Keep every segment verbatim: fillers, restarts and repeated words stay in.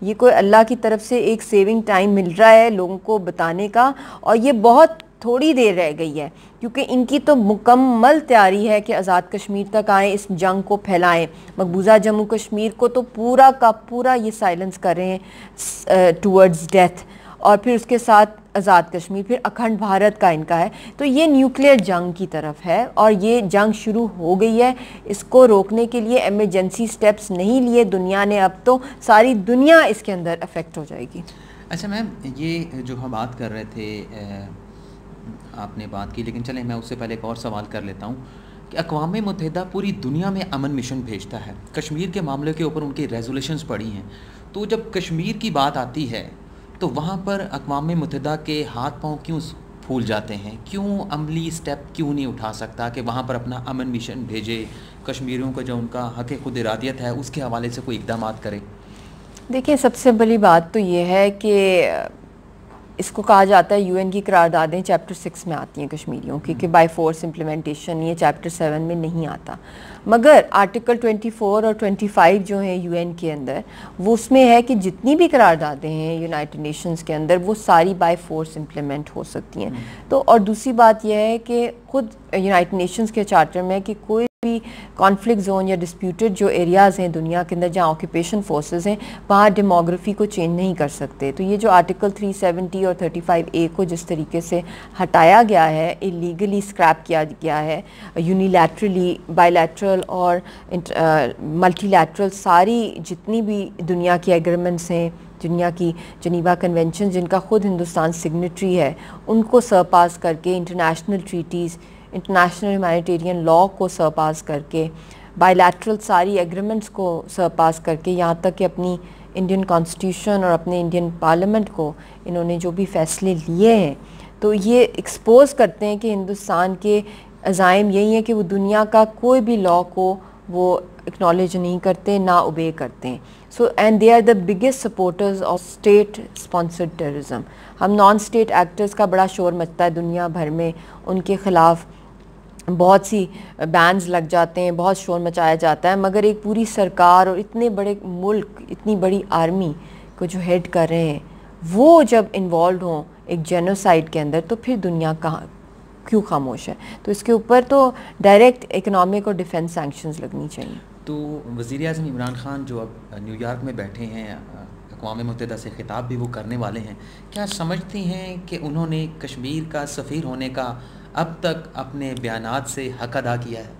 یہ کوئی اللہ کی طرف سے ایک سیونگ ٹائم مل رہا ہے لوگوں کو بتانے کا، اور یہ بہت تھوڑی دیر رہ گئی ہے، کیونکہ ان کی تو مکمل تیاری ہے کہ آزاد کشمیر تک آئیں، اس جنگ کو پھیلائیں، مقبوضہ جموں کشمیر کو تو پورا کا پورا یہ سائلنس کر رہے ہیں ٹورڈز ڈیتھ، اور پھر اس کے ساتھ آزاد کشمیر، پھر اکھنڈ بھارت کا ان کا ہے. تو یہ نیوکلیئر جنگ کی طرف ہے، اور یہ جنگ شروع ہو گئی ہے. اس کو روکنے کے لیے ایمرجنسی سٹیپس نہیں لیے دنیا نے، اب تو ساری دنیا اس کے اندر افیکٹ ہو جائے گی. اچھا میم، یہ جو ہم بات کر رہے تھے، آپ نے بات کی، لیکن چلیں میں اس سے پہلے ایک اور سوال کر لیتا ہوں کہ اقوام متحدہ پوری دنیا میں امن مشن بھیجتا ہے، کشمیر کے معاملے کے اوپر ان کی ریزولیشنز پڑی ہیں، تو جب کشمیر کی بات آتی ہے تو وہاں پر اقوام متحدہ کے ہاتھ پاؤں کیوں پھول جاتے ہیں؟ کیوں عملی سٹیپ کیوں نہیں اٹھا سکتا کہ وہاں پر اپنا امن مشن بھیجے، کشمیریوں کا جو ان کا حق خود ارادیت ہے اس کے حوالے سے کوئی اقدامات کرے؟ دیکھیں، سب سے بڑی بات تو یہ ہے کہ اس کو کہا جاتا ہے یو این کی قراردادیں چیپٹر سکس میں آتی ہیں کشمیریوں کی کہ بائی فورس امپلیمنٹیشن، یہ چیپٹر سیون میں نہیں آتا. مگر آرٹیکل ٹوئنٹی فور اور ٹوئنٹی فائیو جو ہیں یو این کے اندر، وہ اس میں ہے کہ جتنی بھی قراردادیں ہیں یونائٹڈ نیشنز کے اندر وہ ساری بائی فورس امپلیمنٹ ہو سکتی ہیں. تو اور دوسری بات یہ ہے کہ خود یونائٹڈ نیشنز کے چارٹر میں کہ کوئی بھی کانفلکٹ زون یا ڈسپیوٹڈ جو ایریاز ہیں دنیا کے اندر جہاں آکوپیشن فورسز ہیں، وہاں ڈیموگرافی کو چینج نہیں کر سکتے. تو یہ جو آرٹیکل تھری سیونٹی اور تھرٹی فائیو اے کو جس طریقے سے ہٹایا گیا ہے، ایلیگلی اسکریپ کیا گیا ہے، یونیلیٹرلی، بائی لیٹرل اور ملٹی لیٹرل، ساری جتنی بھی دنیا کی ایگریمنٹس ہیں، دنیا کی جنیوا کنونشن جن کا خود ہندوستان سگنیٹری ہے، ان کو سرپاس کر کے، international treaties, international humanitarian law کو سرپاس کر کے، بائی لیٹرل ساری ایگریمنٹس کو سرپاس کر کے، یہاں تک کہ اپنی انڈین کانسٹیٹیوشن اور اپنے انڈین پارلیمنٹ کو انہوں نے جو بھی فیصلے لیے ہیں، تو یہ ایکسپوز کرتے ہیں کہ ہندوستان کے عزائم یہی ہیں کہ وہ دنیا کا کوئی بھی لاء کو وہ اکنالج نہیں کرتے، نہ اوبے کرتے ہیں. So and they are the biggest supporters of state sponsored terrorism. ہم نان اسٹیٹ ایکٹرز کا بڑا شور مچتا ہے دنیا بھر میں، ان کے خلاف بہت سی بینز لگ جاتے ہیں، بہت شور مچایا جاتا ہے، مگر ایک پوری سرکار اور اتنے بڑے ملک، اتنی بڑی آرمی کو جو ہیڈ کر رہے ہیں، وہ جب انوالوڈ ہوں ایک جینوسائیڈ کے اندر، تو پھر دنیا کہاں کیوں خاموش ہے؟ تو اس کے اوپر تو ڈائریکٹ اکنامک اور ڈیفنس سینکشنز لگنی چاہیے. تو وزیر اعظم عمران خان جو اب نیو یارک میں بیٹھے ہیں، اقوام متحدہ سے خطاب بھی وہ کرنے والے ہیں، کیا سمجھتی ہیں کہ انہوں نے کشمیر کا سفیر ہونے کا اب تک اپنے بیانات سے حق ادا کیا ہے؟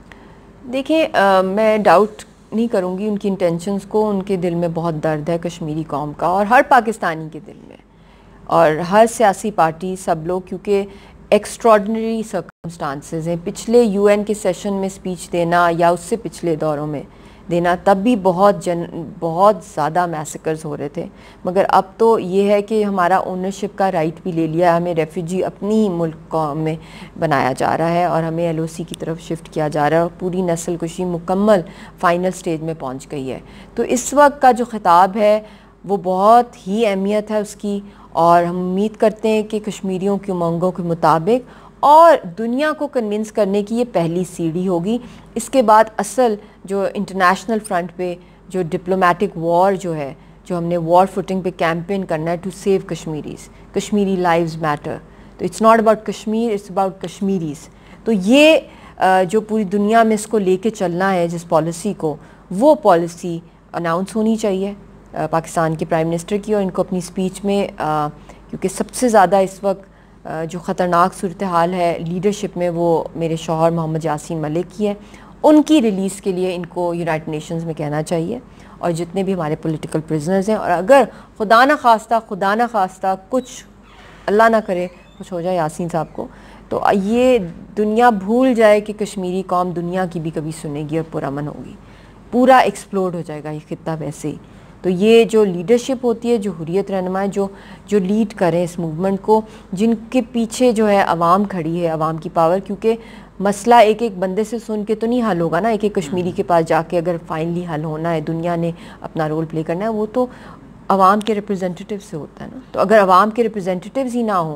دیکھیں، میں ڈاؤٹ نہیں کروں گی ان کی انٹینشنز کو. ان کے دل میں بہت درد ہے کشمیری قوم کا، اور ہر پاکستانی کے دل میں، اور ہر سیاسی پارٹی، سب لوگ، کیونکہ ایکسٹراڈنری سرکمسٹانسز ہیں. پچھلے یو این کے سیشن میں سپیچ دینا یا اس سے پچھلے دوروں میں دینا، تب بھی بہت جن بہت زیادہ میسیکرز ہو رہے تھے، مگر اب تو یہ ہے کہ ہمارا اونرشپ کا رائٹ بھی لے لیا، ہمیں ریفیوجی اپنی ہی ملک میں بنایا جا رہا ہے، اور ہمیں ایل او سی کی طرف شفٹ کیا جا رہا ہے، اور پوری نسل کشی مکمل فائنل سٹیج میں پہنچ گئی ہے. تو اس وقت کا جو خطاب ہے وہ بہت ہی اہمیت ہے اس کی، اور ہم امید کرتے ہیں کہ کشمیریوں کی امنگوں کے مطابق اور دنیا کو کنونس کرنے کی یہ پہلی سیڑھی ہوگی. اس کے بعد اصل جو انٹرنیشنل فرنٹ پہ جو ڈپلومیٹک وار جو ہے، جو ہم نے وار فوٹنگ پہ کیمپین کرنا ہے to save Kashmiris, Kashmiri lives matter. تو it's not about Kashmir, it's about Kashmiris. تو یہ جو پوری دنیا میں اس کو لے کے چلنا ہے جس پالیسی کو، وہ پالیسی اناؤنس ہونی چاہیے پاکستان کے پرائم منسٹر کی، اور ان کو اپنی سپیچ میں، کیونکہ سب سے زیادہ اس وقت جو خطرناک صورتحال ہے لیڈرشپ میں، وہ میرے شوہر محمد واسیم ملک کی ہے، ان کی ریلیز کے لیے ان کو یونائٹڈ نیشنز میں کہنا چاہیے، اور جتنے بھی ہمارے پولیٹیکل پرزنرز ہیں. اور اگر خدا نہ خواستہ خدا نہ خواستہ کچھ اللہ نہ کرے کچھ ہو جائے یاسین صاحب کو، تو یہ دنیا بھول جائے کہ کشمیری قوم دنیا کی بھی کبھی سنے گی اور پرامن ہوگی. پورا ایکسپلوڈ ہو جائے گا یہ خطہ ویسے ہی. تو یہ جو لیڈرشپ ہوتی ہے، جو حریت رہنما جو جو لیڈ کریں اس موومنٹ کو، جن کے پیچھے جو ہے عوام کھڑی ہے، عوام کی پاور، کیونکہ مسئلہ ایک ایک بندے سے سن کے تو نہیں حل ہوگا نا، ایک ایک کشمیری کے پاس جا کے اگر فائنلی حل ہونا ہے، دنیا نے اپنا رول پلے کرنا ہے، وہ تو عوام کے ریپرزنٹیٹیو سے ہوتا ہے نا. تو اگر عوام کے ریپرزنٹیٹیوز ہی نہ ہوں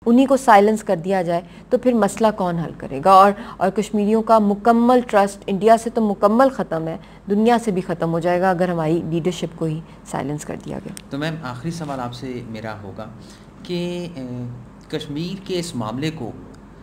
انہی کو سائلنس کر دیا جائے تو پھر مسئلہ کون حل کرے گا؟ اور اور کشمیریوں کا مکمل ٹرسٹ انڈیا سے تو مکمل ختم ہے، دنیا سے بھی ختم ہو جائے گا اگر ہماری لیڈرشپ کو ہی سائلنس کر دیا گیا۔ تو میم آخری سوال آپ سے میرا ہوگا کہ کشمیر کے اس معاملے کو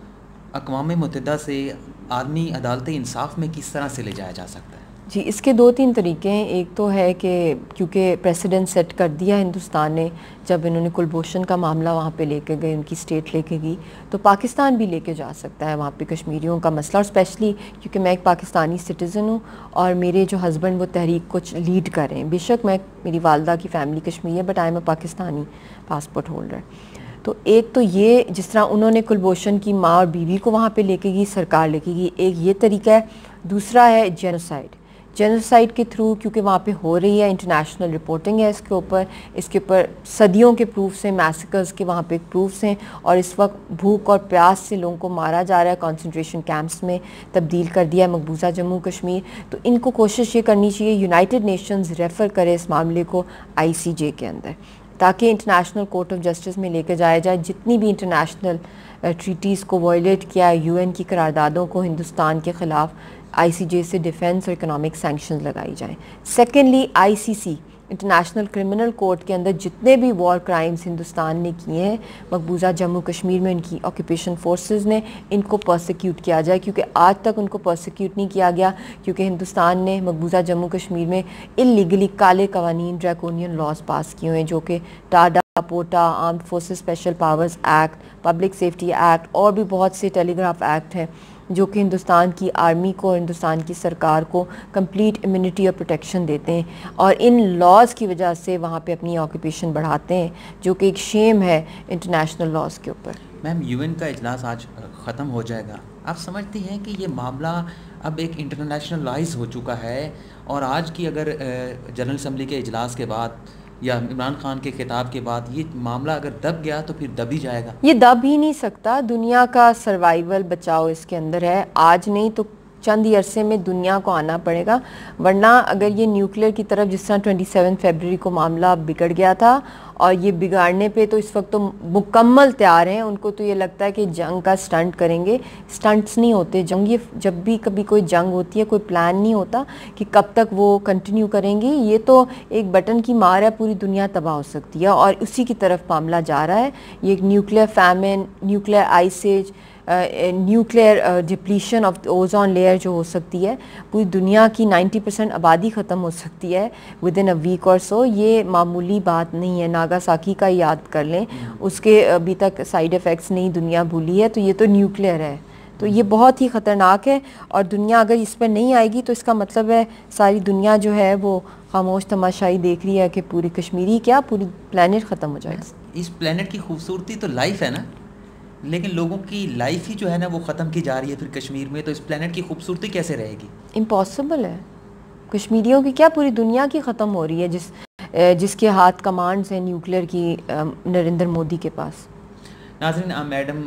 اقوام متحدہ سے عالمی عدالت انصاف میں کس طرح سے لے جایا جا سکتا ہے؟ جی، اس کے دو تین طریقے ہیں۔ ایک تو ہے کہ کیونکہ پریسیڈنٹ سیٹ کر دیا ہندوستان نے، جب انہوں نے کلبھوشن کا معاملہ وہاں پہ لے کے گئے، ان کی اسٹیٹ لے کے گئی، تو پاکستان بھی لے کے جا سکتا ہے وہاں پہ کشمیریوں کا مسئلہ، اور اسپیشلی کیونکہ میں ایک پاکستانی سٹیزن ہوں اور میرے جو ہسبینڈ وہ تحریک کچھ لیڈ کر رہے ہیں۔ بے شک میں میری والدہ کی فیملی کشمیری ہے، but I am a Pakistani passport holder. تو ایک تو یہ جس طرح انہوں نے کلبھوشن کی ماں اور بیوی کو وہاں پہ لے کے گئی، سرکار لے کے گئی، ایک یہ طریقہ ہے۔ دوسرا ہے جینوسائڈ۔ جینوسائڈ کے تھرو، کیونکہ وہاں پہ ہو رہی ہے، انٹرنیشنل رپورٹنگ ہے اس کے اوپر، اس کے اوپر صدیوں کے پروفس ہیں، میسیکرز کے وہاں پہ پروفس ہیں، اور اس وقت بھوک اور پیاس سے لوگوں کو مارا جا رہا ہے، کنسنٹریشن کیمپس میں تبدیل کر دیا ہے مقبوضہ جموں کشمیر۔ تو ان کو کوشش یہ کرنی چاہیے یونائٹڈ نیشنز ریفر کرے اس معاملے کو آئی سی جے کے اندر، تاکہ انٹرنیشنل کورٹ آف جسٹس میں لے کے جایا جائے۔ جتنی بھی انٹرنیشنل ٹریٹیز کو وائلیٹ کیا ہے، یو این کی قراردادوں کو ہندوستان کے خلاف، آئی سی جے سے ڈیفینس اور اکنامک سینکشنز لگائی جائیں۔ Secondly, I C C international criminal court کے اندر جتنے بھی وار کرائمز ہندوستان نے کیے ہیں مقبوضہ جموں کشمیر میں ان کی آکوپیشن فورسز نے، ان کو پرسیکیوٹ کیا جائے، کیونکہ آج تک ان کو پرسیکیوٹ نہیں کیا گیا، کیونکہ ہندوستان نے مقبوضہ جموں کشمیر میں انلیگلی کالے قوانین، ڈریکونین لاز پاس کیے ہوئے ہیں، جو کہ TADA, POTA, armed forces special powers act, public safety act اور بھی بہت سے ٹیلی گراف ایکٹ ہیں، جو کہ ہندوستان کی آرمی کو، ہندوستان کی سرکار کو کمپلیٹ امیونٹی اور پروٹیکشن دیتے ہیں، اور ان لاز کی وجہ سے وہاں پہ اپنی آکوپیشن بڑھاتے ہیں، جو کہ ایک شیم ہے انٹرنیشنل لاز کے اوپر۔ میم، یو این کا اجلاس آج ختم ہو جائے گا، آپ سمجھتی ہیں کہ یہ معاملہ اب ایک انٹرنیشنلائز ہو چکا ہے، اور آج کی اگر جنرل اسمبلی کے اجلاس کے بعد یا عمران خان کے خطاب کے بعد یہ معاملہ اگر دب گیا تو پھر دب ہی جائے گا؟ یہ دب ہی نہیں سکتا، دنیا کا سروائیول بچاؤ اس کے اندر ہے، آج نہیں تو چند ہی عرصے میں دنیا کو آنا پڑے گا، ورنہ اگر یہ نیوکلیئر کی طرف جس طرح ٹوئنٹی سیون فیبرری کو معاملہ بگڑ گیا تھا، اور یہ بگاڑنے پہ تو اس وقت تو مکمل تیار ہیں، ان کو تو یہ لگتا ہے کہ جنگ کا سٹنٹ کریں گے، سٹنٹس نہیں ہوتے جنگ، یہ جب بھی کبھی کوئی جنگ ہوتی ہے کوئی پلان نہیں ہوتا کہ کب تک وہ کنٹینیو کریں گی، یہ تو ایک بٹن کی مار ہے، پوری دنیا تباہ ہو سکتی ہے، اور اسی کی طرف معاملہ جا رہا ہے۔ یہ ایک nuclear famine, nuclear ice age, nuclear depletion of ozone layer جو ہو سکتی ہے، پوری دنیا کی نائنٹی پرسینٹ آبادی ختم ہو سکتی ہے ود ان اے ویک اور سو، یہ معمولی بات نہیں ہے۔ ناگاساکی کا یاد کر لیں، اس کے ابھی تک سائیڈ ایفیکٹس نہیں دنیا بھولی ہے، تو یہ تو نیوکلیئر ہے، تو یہ بہت ہی خطرناک ہے، اور دنیا اگر اس پہ نہیں آئے گی تو اس کا مطلب ہے ساری دنیا جو ہے وہ خاموش تماشائی دیکھ رہی ہے کہ پوری کشمیری کیا پوری پلانٹ ختم ہو جائے گا۔ اس پلانٹ کی خوبصورتی تو لائف ہے نا، لیکن لوگوں کی لائف ہی جو ہے نا وہ ختم کی جا رہی ہے پھر کشمیر میں، تو اس پلانٹ کی خوبصورتی کیسے رہے گی؟ امپاسبل ہے، کشمیریوں کی کیا پوری دنیا کی ختم ہو رہی ہے، جس جس کے ہاتھ کمانڈز ہیں نیوکلیئر کی نریندر مودی کے پاس۔ ناظرین، میڈم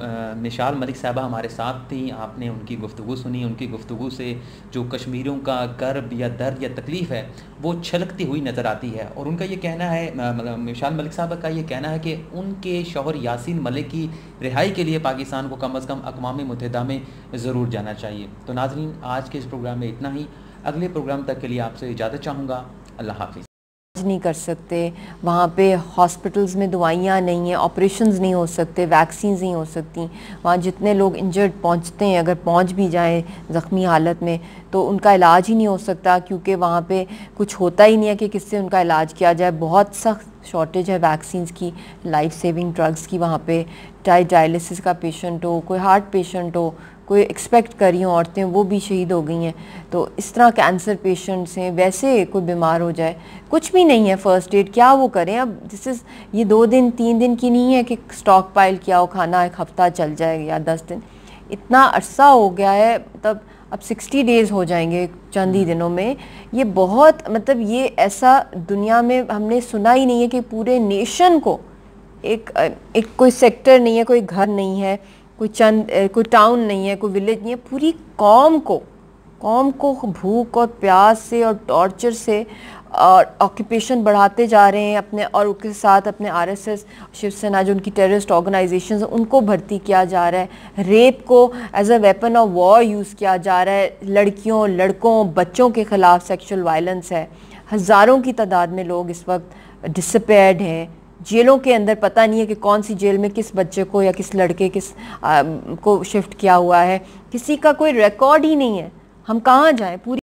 مشال ملک صاحبہ ہمارے ساتھ تھیں، آپ نے ان کی گفتگو سنی، ان کی گفتگو سے جو کشمیریوں کا کرب یا درد یا تکلیف ہے وہ چھلکتی ہوئی نظر آتی ہے، اور ان کا یہ کہنا ہے، مشال ملک صاحبہ کا یہ کہنا ہے کہ ان کے شوہر یاسین ملک کی رہائی کے لیے پاکستان کو کم از کم اقوام متحدہ میں ضرور جانا چاہیے۔ تو ناظرین، آج کے اس پروگرام میں اتنا ہی، اگلے پروگرام تک کے لیے آپ سے اجازت چاہوں گا، اللہ حافظ۔ نہیں کر سکتے وہاں پہ، ہاسپٹلز میں دوائیاں نہیں ہیں، آپریشنز نہیں ہو سکتے، ویکسینز نہیں ہو سکتی، وہاں جتنے لوگ انجرڈ پہنچتے ہیں اگر پہنچ بھی جائیں زخمی حالت میں تو ان کا علاج ہی نہیں ہو سکتا، کیونکہ وہاں پہ کچھ ہوتا ہی نہیں ہے کہ کس سے ان کا علاج کیا جائے، بہت سخت شارٹیج ہے ویکسینز کی، لائف سیونگ ڈرگز کی، وہاں پہ چاہے ڈائلسس کا پیشنٹ ہو، کوئی ہارٹ پیشنٹ ہو، کوئی ایکسپیکٹ کر رہی ہوں عورتیں وہ بھی شہید ہو گئی ہیں، تو اس طرح کینسر پیشنٹس ہیں، ویسے کوئی بیمار ہو جائے کچھ بھی نہیں ہے فرسٹ ایڈ، کیا وہ کریں؟ اب دس از یہ دو دن تین دن کی نہیں ہے کہ سٹاک پائل کیا ہو کھانا ایک ہفتہ چل جائے یا دس دن، اتنا عرصہ ہو گیا ہے، مطلب اب سکسٹی ڈیز ہو جائیں گے چند ہی دنوں میں، یہ بہت مطلب یہ ایسا دنیا میں ہم نے سنا ہی نہیں ہے کہ پورے نیشن کو ایک ایک کوئی سیکٹر نہیں ہے، کوئی گھر نہیں ہے، کوئی چند کوئی ٹاؤن نہیں ہے، کوئی ولیج نہیں ہے، پوری قوم کو قوم کو بھوک اور پیاس سے اور ٹارچر سے اور آکوپیشن بڑھاتے جا رہے ہیں اپنے، اور اس کے ساتھ اپنے R S S Shiv Sena جو ان کی ٹیررسٹ آرگنائزیشنز ان کو بھرتی کیا جا رہا ہے، ریپ کو as a weapon of war use کیا جا رہا ہے، لڑکیوں لڑکوں بچوں کے خلاف سیکشل وائلنس ہے، ہزاروں کی تعداد میں لوگ اس وقت ڈسپیئرڈ ہیں جیلوں کے اندر، پتہ نہیں ہے کہ کون سی جیل میں کس بچے کو یا کس لڑکے کس کو شفٹ کیا ہوا ہے، کسی کا کوئی ریکارڈ ہی نہیں ہے، ہم کہاں جائیں؟ پوری